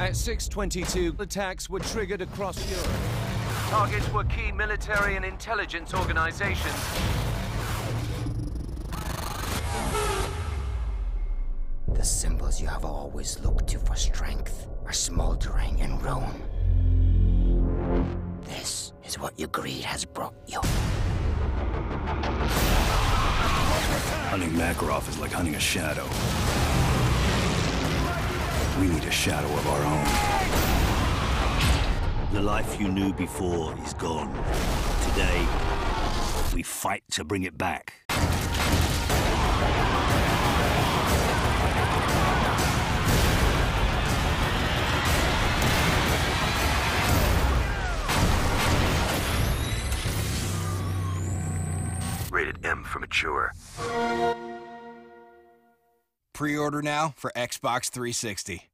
At 6:22, attacks were triggered across Europe. Targets were key military and intelligence organizations. The symbols you have always looked to for strength are smoldering in ruin. This is what your greed has brought you. Hunting Makarov is like hunting a shadow. We need a shadow of our own. The life you knew before is gone. Today, we fight to bring it back. Rated M for mature. Pre-order now for Xbox 360.